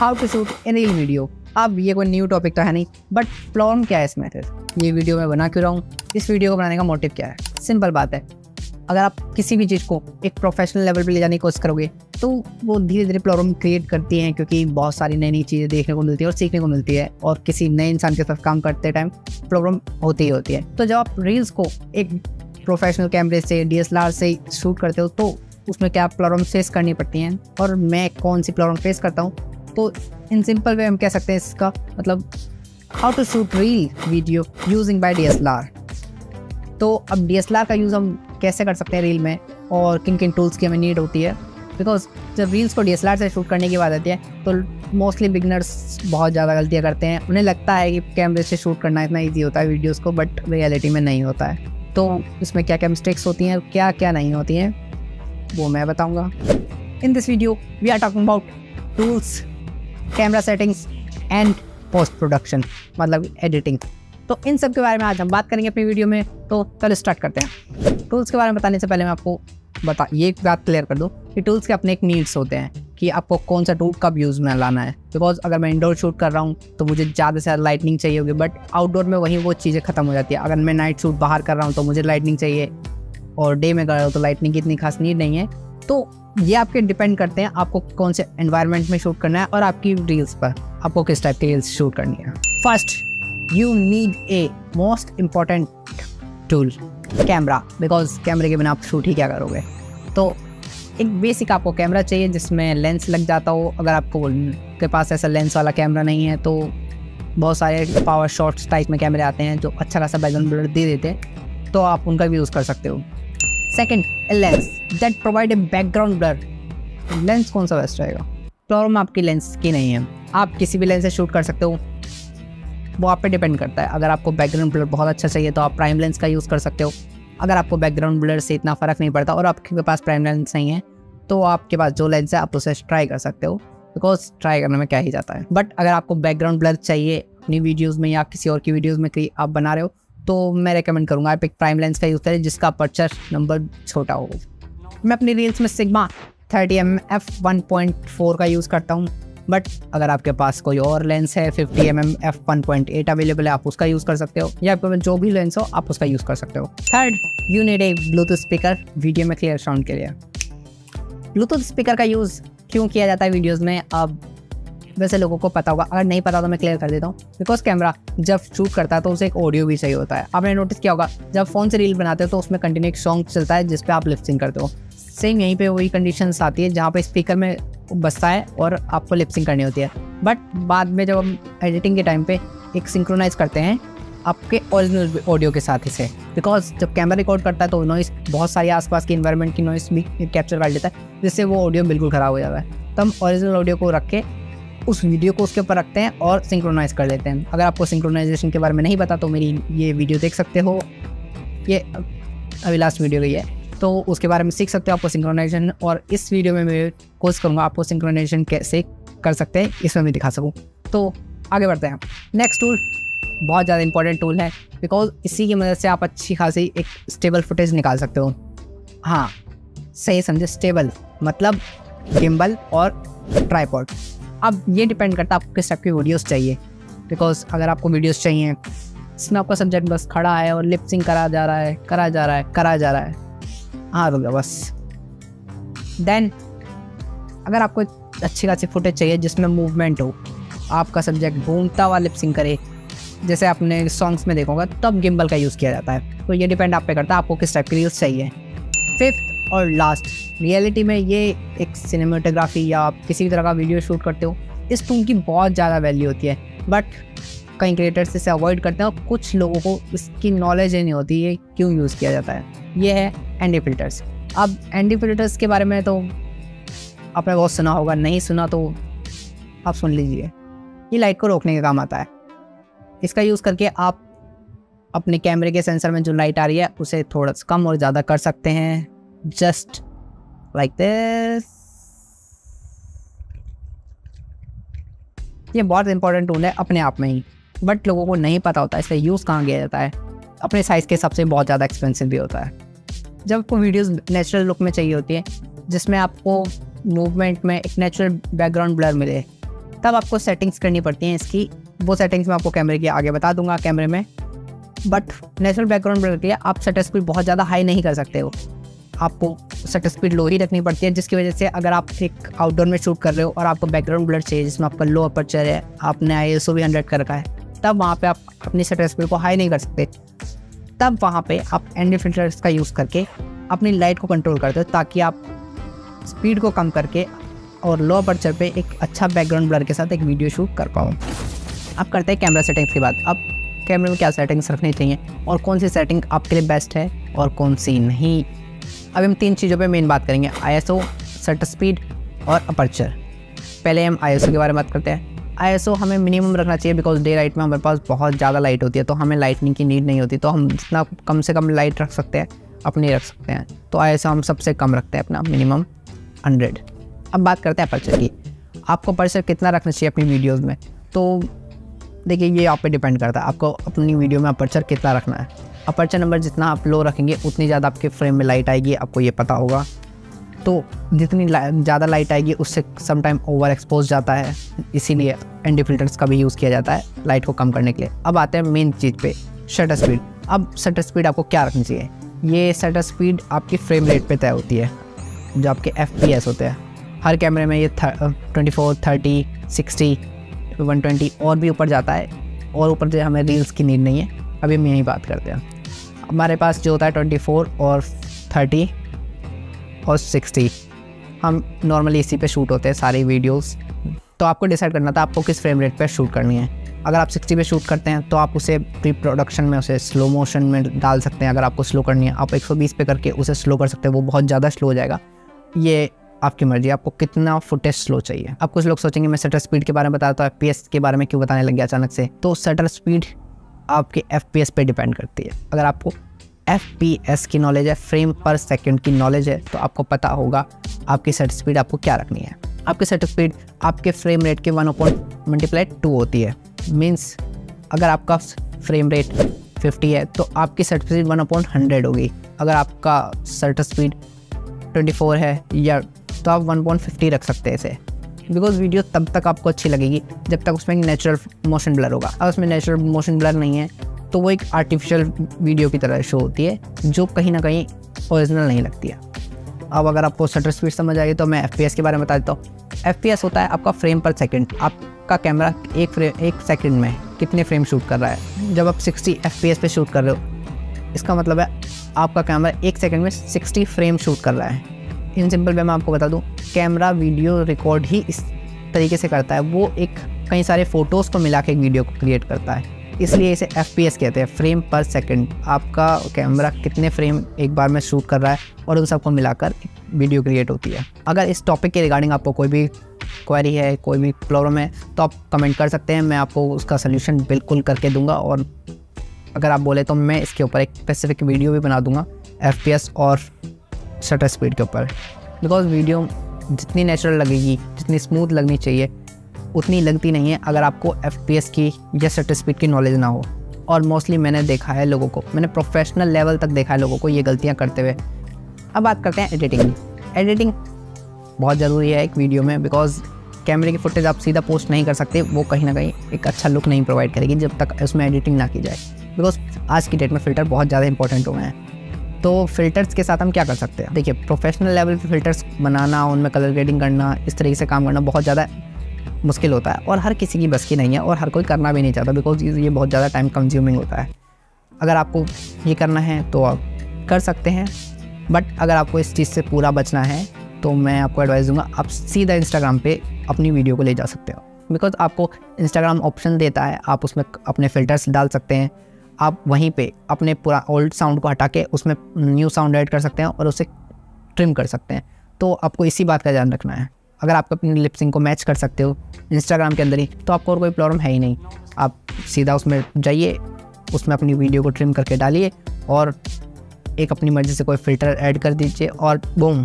How to shoot a reel video. अब ये कोई न्यू टॉपिक तो है नहीं, बट प्रॉब्लम क्या है इसमें फिर, ये वीडियो मैं बना क्यों रहा हूँ, इस वीडियो को बनाने का मोटिव क्या है। सिंपल बात है, अगर आप किसी भी चीज़ को एक प्रोफेशनल लेवल पे ले जाने की कोशिश करोगे तो वो धीरे धीरे प्रॉब्लम क्रिएट करती हैं, क्योंकि बहुत सारी नई नई चीज़ें देखने को मिलती है और सीखने को मिलती है, और किसी नए इंसान के साथ काम करते टाइम प्रॉब्लम होती ही होती है। तो जब आप रील्स को एक प्रोफेशनल कैमरे से DSLR से शूट करते हो तो उसमें क्या प्रॉब्लम फेस करनी पड़ती हैं, और मैं कौन सी प्रॉब्लम फेस करता हूँ, तो इन सिंपल वे हम कह सकते हैं इसका मतलब how to shoot reel video using by DSLR। तो अब DSLR का यूज़ हम कैसे कर सकते हैं रील में, और किन किन टूल्स की हमें नीड होती है, बिकॉज जब रील्स को DSLR से शूट करने की बात आती है तो मोस्टली बिगनर्स बहुत ज़्यादा गलतियाँ करते हैं। उन्हें लगता है कि कैमरे से शूट करना इतना ईजी होता है वीडियोस को, बट रियलिटी में नहीं होता है। तो इसमें क्या क्या मिस्टेक्स होती हैं, क्या क्या नहीं होती हैं, वो मैं बताऊँगा। In this video we are talking about tools, camera settings and post production, मतलब एडिटिंग। तो इन सब के बारे में आज हम बात करेंगे अपनी वीडियो में। तो चलो स्टार्ट करते हैं। टूल्स के बारे में बताने से पहले मैं आपको ये बात क्लियर कर दूं कि टूल्स के अपने एक नीड्स होते हैं कि आपको कौन सा टूल कब यूज़ में लाना है। बिकॉज अगर मैं इंडोर शूट कर रहा हूँ तो मुझे ज़्यादा से ज़्यादा लाइटनिंग चाहिए होगी, बट आउटडोर में वहीं वो चीज़ें ख़त्म हो जाती है। अगर मैं नाइट शूट बाहर कर रहा हूँ तो मुझे लाइटनिंग चाहिए, और डे में कर रहा हूँ तो लाइटनिंग की इतनी खास नीड नहीं है। तो ये आपके डिपेंड करते हैं आपको कौन से एनवायरनमेंट में शूट करना है और आपकी रील्स पर आपको किस टाइप की रील्स शूट करनी है। First you need a most important tool, camera, because कैमरे के बिना आप शूट ही क्या करोगे। तो एक बेसिक आपको कैमरा चाहिए जिसमें लेंस लग जाता हो। अगर आपको के पास ऐसा लेंस वाला कैमरा नहीं है तो बहुत सारे पावर शॉट्स टाइप में कैमरे आते हैं जो अच्छा खासा बैकग्राउंड ब्लर दे देते हैं, तो आप उनका भी यूज़ कर सकते हो। Second, a lens that provide a background blur. Lens कौन सा बेस्ट रहेगा? प्रॉब्लम आपकी लेंस की नहीं है, आप किसी भी लेंस से शूट कर सकते हो, वो आप पे डिपेंड करता है। अगर आपको बैकग्राउंड ब्लर बहुत अच्छा चाहिए तो आप प्राइम लेंस का यूज़ कर सकते हो। अगर आपको बैकग्राउंड ब्लर से इतना फ़र्क नहीं पड़ता और आपके पास प्राइम लेंस नहीं है तो आपके पास जो लेंस है आप उसे ट्राई कर सकते हो, बिकॉज ट्राई करने में क्या ही जाता है। बट अगर आपको बैकग्राउंड ब्लर चाहिए अपनी वीडियोज़ में या किसी और की वीडियोज़ में आप बना रहे हो तो मैं रेकमेंड करूँगा आप एक प्राइम लेंस का यूज़ करें जिसका अपर्चर नंबर छोटा हो। मैं अपनी रील्स में सिग्मा 30mm f1.4 का यूज़ करता हूँ, बट अगर आपके पास कोई और लेंस है 50mm f1.8 अवेलेबल है, आप उसका यूज़ कर सकते हो, या आपके पास जो भी लेंस हो आप उसका यूज़ कर सकते हो। Third, you need a Bluetooth speaker video में क्लियर साउंड के लिए। ब्लूटूथ स्पीकर का यूज़ क्यों किया जाता है वीडियोज़ में, अब वैसे लोगों को पता होगा, अगर नहीं पता तो मैं क्लियर कर देता हूँ। बिकॉज कैमरा जब शूट करता है तो उसे एक ऑडियो भी चाहिए होता है। आपने नोटिस किया होगा जब फ़ोन से रील बनाते हो तो उसमें कंटिन्यू एक सॉन्ग चलता है जिस पे आप लिप सिंक करते हो। सेम यहीं पे वही कंडीशंस आती है जहाँ पे स्पीकर में बजता है और आपको लिप सिंक करनी होती है। बट बाद में जब हम एडिटिंग के टाइम पे एक सिंक्रोनाइज करते हैं आपके ओरिजिनल ऑडियो के साथ इसे, बिकॉज जब कैमरा रिकॉर्ड करता है तो नॉइस बहुत सारी आसपास की इन्वायरमेंट की नॉइस भी कैप्चर कर लेता है, जिससे वो ऑडियो बिल्कुल ख़राब हो जाता है। तो हम ओरिजिनल ऑडियो को रख के उस वीडियो को उसके ऊपर रखते हैं और सिंक्रोनाइज कर लेते हैं। अगर आपको सिंक्रोनाइजेशन के बारे में नहीं पता तो मेरी ये वीडियो देख सकते हो, ये अभी लास्ट वीडियो गई है, तो उसके बारे में सीख सकते हो आपको सिंक्रोनाइजेशन। और इस वीडियो में मैं कोशिश करूँगा आपको सिंक्रोनाइजेशन कैसे कर सकते हैं इसमें भी दिखा सकूँ। तो आगे बढ़ते हैं। नेक्स्ट टूल बहुत ज़्यादा इंपॉर्टेंट टूल है, बिकॉज इसी की मदद से आप अच्छी खासी एक स्टेबल फुटेज निकाल सकते हो। हाँ, सही समझे, स्टेबल मतलब गिम्बल और ट्राइपॉड। अब ये डिपेंड करता है आपको किस टाइप की वीडियोस चाहिए, बिकॉज अगर आपको वीडियोस चाहिए जिसमें आपका सब्जेक्ट बस खड़ा है और लिप सिंक करा जा रहा है, हाँ रुक जाओ बस। देन अगर आपको अच्छी खासी फुटेज चाहिए जिसमें मूवमेंट हो, आपका सब्जेक्ट घूमता हुआ लिप सिंक करे, जैसे आपने सॉन्ग्स में देखोगा, तब गिम्बल का यूज़ किया जाता है। तो ये डिपेंड आप पे करता है आपको किस टाइप की रील्स चाहिए। फिफ्थ और लास्ट, रियलिटी में ये एक सिनेमेटोग्राफी या आप किसी भी तरह का वीडियो शूट करते हो, इस टूल की बहुत ज़्यादा वैल्यू होती है, बट कई क्रिएटर्स इसे अवॉइड करते हैं और कुछ लोगों को इसकी नॉलेज ही नहीं होती ये क्यों यूज़ किया जाता है। ये है ND फिल्टर्स। अब ND फिल्टर्स के बारे में तो आपने बहुत सुना होगा, नहीं सुना तो आप सुन लीजिए। ये लाइट को रोकने का काम आता है। इसका यूज़ करके आप अपने कैमरे के सेंसर में जो लाइट आ रही है उसे थोड़ा सा कम और ज़्यादा कर सकते हैं, जस्ट लाइक दिस। ये बहुत इंपॉर्टेंट टूल है अपने आप में ही, बट लोगों को नहीं पता होता इसका यूज़ कहाँ किया जाता है। अपने साइज़ के हिसाब से बहुत ज़्यादा एक्सपेंसिव भी होता है। जब आपको वीडियोस नेचुरल लुक में चाहिए होती है जिसमें आपको मूवमेंट में एक नेचुरल बैकग्राउंड ब्लर मिले, तब आपको सेटिंग्स करनी पड़ती हैं इसकी। वो सेटिंग्स मैं आपको कैमरे के आगे बता दूंगा कैमरे में। बट नेचुरल बैकग्राउंड ब्लर के लिए आप शटर स्पीड बहुत ज़्यादा हाई नहीं कर सकते हो, आपको शटर स्पीड लो ही रखनी पड़ती है, जिसकी वजह से अगर आप एक आउटडोर में शूट कर रहे हो और आपको बैकग्राउंड ब्लर चाहिए जिसमें आपका लो अपर्चर है, आपने ISO भी 100 कर रखा है, तब वहाँ पे आप अपनी शटर स्पीड को हाई नहीं कर सकते। तब वहाँ पे आप ND फिल्टर्स का यूज़ करके अपनी लाइट को कंट्रोल करते हो ताकि आप स्पीड को कम करके और लो अपर्चर पे एक अच्छा बैकग्राउंड ब्लर के साथ एक वीडियो शूट कर पाओ। अब करते हैं कैमरा सेटिंग्स की बात। अब कैमरे में क्या सेटिंग्स रखनी चाहिए और कौन सी सेटिंग आपके लिए बेस्ट है और कौन सी नहीं। अब हम 3 चीज़ों पे मेन बात करेंगे, ISO, शटर स्पीड और अपर्चर। पहले हम ISO के बारे में बात करते हैं। ISO हमें मिनिमम रखना चाहिए बिकॉज डे लाइट में हमारे पास बहुत ज़्यादा लाइट होती है, तो हमें लाइटनिंग की नीड नहीं होती, तो हम जितना कम से कम लाइट रख सकते हैं अपनी रख सकते हैं। तो ISO हम सबसे कम रखते हैं अपना मिनिमम 100। अब बात करते हैं अपर्चर की। आपको अपर्चर कितना रखना चाहिए अपनी वीडियोस में, तो देखिए ये आप पे डिपेंड करता है आपको अपनी वीडियो में अपर्चर कितना रखना है। अपर्चर नंबर जितना आप लो रखेंगे उतनी ज़्यादा आपके फ्रेम में लाइट आएगी, आपको ये पता होगा। तो जितनी ज़्यादा लाइट आएगी उससे समटाइम ओवर एक्सपोज जाता है, इसीलिए ND फिल्टर्स का भी यूज़ किया जाता है लाइट को कम करने के लिए। अब आते हैं मेन चीज़ पे, शटर स्पीड। अब शटर स्पीड आपको क्या रखनी चाहिए, ये शटर स्पीड आपकी फ्रेम रेट पे तय होती है, जो आपके FPS होते हैं। हर कैमरे में ये 24, 30, 60, 120 और भी ऊपर जाता है, और ऊपर से हमें रील्स की नीड नहीं है, अभी हम यही बात करते हैं। हमारे पास जो होता है 24 और 30 और 60, हम नॉर्मली इसी पे शूट होते हैं सारी वीडियोस। तो आपको डिसाइड करना था आपको किस फ्रेम रेट पे शूट करनी है। अगर आप 60 पे शूट करते हैं तो आप उसे प्री प्रोडक्शन में उसे स्लो मोशन में डाल सकते हैं। अगर आपको स्लो करनी है आप 120 पे करके उसे स्लो कर सकते हैं, वो बहुत ज़्यादा स्लो हो जाएगा। ये आपकी मर्जी, आपको कितना फुटेज स्लो चाहिए। अब कुछ लोग सोचेंगे मैं शटर स्पीड के बारे में बताता हूँ, FPS के बारे में क्यों बताने लग गया अचानक से। तो शटर स्पीड आपके FPS पे डिपेंड करती है। अगर आपको FPS की नॉलेज है, फ्रेम पर सेकंड की नॉलेज है, तो आपको पता होगा आपकी शटर स्पीड आपको क्या रखनी है। आपकी शटर स्पीड आपके फ्रेम रेट के 1/2 होती है। मीन्स अगर आपका फ्रेम रेट 50 है तो आपकी शटर स्पीड 1/100 होगी। अगर आपका शटर स्पीड 24 है या तो आप 1/50 रख सकते हैं इसे, बिकॉज वीडियो तब तक आपको अच्छी लगेगी जब तक उसमें नेचुरल मोशन ब्लर होगा। अगर उसमें नेचुरल मोशन ब्लर नहीं है तो वो एक आर्टिफिशियल वीडियो की तरह शो होती है, जो कहीं ना कहीं ओरिजिनल नहीं लगती है। अब अगर आपको शटर स्पीड समझ आई तो मैं FPS के बारे में बता देता हूँ। FPS होता है आपका फ्रेम पर सेकंड। आपका कैमरा एक सेकंड में कितने फ्रेम शूट कर रहा है। जब आप 60 FPS पे शूट कर रहे हो, इसका मतलब है आपका कैमरा 1 सेकंड में 60 फ्रेम शूट कर रहा है। इन सिंपल वे मैं आपको बता दूं, कैमरा वीडियो रिकॉर्ड ही इस तरीके से करता है, वो एक कई सारे फ़ोटोज़ को मिला के एक वीडियो को क्रिएट करता है, इसलिए इसे FPS कहते हैं, फ्रेम पर सेकंड। आपका कैमरा कितने फ्रेम एक बार में शूट कर रहा है और उन सबको मिलाकर वीडियो क्रिएट होती है। अगर इस टॉपिक के रिगार्डिंग आपको कोई भी क्वेरी है, कोई भी प्रॉब्लम है, तो आप कमेंट कर सकते हैं, मैं आपको उसका सल्यूशन बिल्कुल करके दूंगा। और अगर आप बोले तो मैं इसके ऊपर एक स्पेसिफिक वीडियो भी बना दूंगा FPS और शटर स्पीड के ऊपर, बिकॉज वीडियो जितनी नेचुरल लगेगी, जितनी स्मूथ लगनी चाहिए, उतनी लगती नहीं है अगर आपको FPS की या शटर स्पीड की नॉलेज ना हो। और मोस्टली मैंने देखा है लोगों को, मैंने प्रोफेशनल लेवल तक देखा है लोगों को ये गलतियां करते हुए। अब बात करते हैं एडिटिंग की। एडिटिंग बहुत ज़रूरी है एक वीडियो में, बिकॉज कैमरे की फुटेज आप सीधा पोस्ट नहीं कर सकते, वो कहीं ना कहीं एक अच्छा लुक नहीं प्रोवाइड करेगी जब तक उसमें एडिटिंग ना की जाए। बिकॉज आज की डेट में फ़िल्टर बहुत ज़्यादा इंपॉर्टेंट हो गए हैं। तो फ़िल्टर्स के साथ हम क्या कर सकते हैं, देखिए प्रोफेशनल लेवल पे फ़िल्टर्स बनाना, उनमें कलर ग्रेडिंग करना, इस तरीके से काम करना बहुत ज़्यादा मुश्किल होता है और हर किसी की बस की नहीं है और हर कोई करना भी नहीं चाहता, बिकॉज ये बहुत ज़्यादा टाइम कंज्यूमिंग होता है। अगर आपको ये करना है तो आप कर सकते हैं, बट अगर आपको इस चीज़ से पूरा बचना है तो मैं आपको एडवाइस दूंगा, आप सीधा इंस्टाग्राम पे अपनी वीडियो को ले जा सकते हो, बिकॉज आपको इंस्टाग्राम ऑप्शन देता है, आप उसमें अपने फ़िल्टर्स डाल सकते हैं। आप वहीं पे अपने पूरा ओल्ड साउंड को हटा के उसमें न्यू साउंड ऐड कर सकते हैं और उसे ट्रिम कर सकते हैं। तो आपको इसी बात का ध्यान रखना है। अगर आप अपनी लिपसिंग को मैच कर सकते हो इंस्टाग्राम के अंदर ही, तो आपको और कोई प्रॉब्लम है ही नहीं। आप सीधा उसमें जाइए, उसमें अपनी वीडियो को ट्रिम करके डालिए और एक अपनी मर्ज़ी से कोई फ़िल्टर ऐड कर दीजिए और बूम,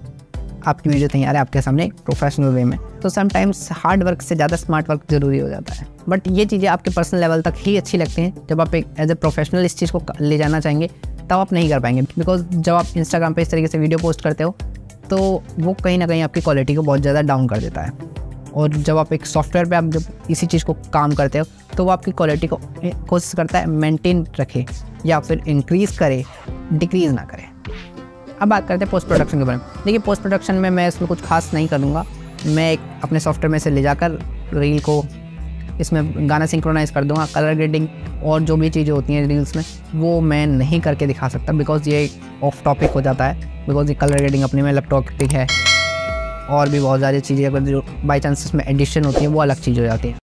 आपकी वीडियो तैयार है आपके सामने प्रोफेशनल वे में। तो समटाइम्स हार्ड वर्क से ज़्यादा स्मार्ट वर्क ज़रूरी हो जाता है, बट ये चीज़ें आपके पर्सनल लेवल तक ही अच्छी लगती हैं। जब आप एक एज ए प्रोफेशनल इस चीज़ को ले जाना चाहेंगे तब आप नहीं कर पाएंगे, बिकॉज जब आप इंस्टाग्राम पे इस तरीके से वीडियो पोस्ट करते हो तो वो कहीं ना कहीं आपकी क्वालिटी को बहुत ज़्यादा डाउन कर देता है। और जब आप एक सॉफ्टवेयर पे आप जब इसी चीज़ को काम करते हो तो वो आपकी क्वालिटी को कोशिश करता है मेंटेन रखे या फिर इंक्रीज़ करे, डिक्रीज़ ना करे। अब बात करते हैं पोस्ट प्रोडक्शन के बारे में। देखिए पोस्ट प्रोडक्शन में मैं इसमें कुछ खास नहीं करूँगा, मैं एक अपने सॉफ्टवेयर में से ले जाकर रील को इसमें गाना सिंक्रोनाइज़ कर दूँगा। कलर ग्रेडिंग और जो भी चीज़ें होती हैं रील्स में वो मैं नहीं करके दिखा सकता, बिकॉज़ ये ऑफ टॉपिक हो जाता है, बिकॉज़ ये कलर ग्रेडिंग अपने में अलग टॉपिक है और भी बहुत सारी चीज़ें अगर जो बाई चांस इसमें एडिशन होती है वो अलग चीज़ हो जाती है।